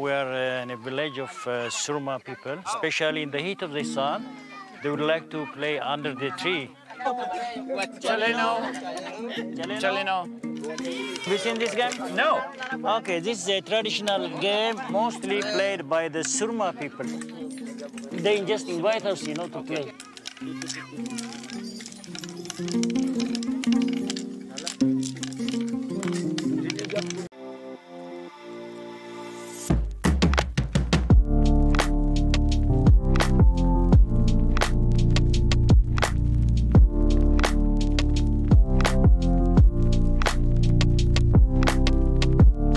we are in a village of Surma people, especially in the heat of the sun. They would like to play under the tree. Chaleno. Have you seen this game? No. Okay, this is a traditional game mostly played by the Surma people. They just invite us, to play.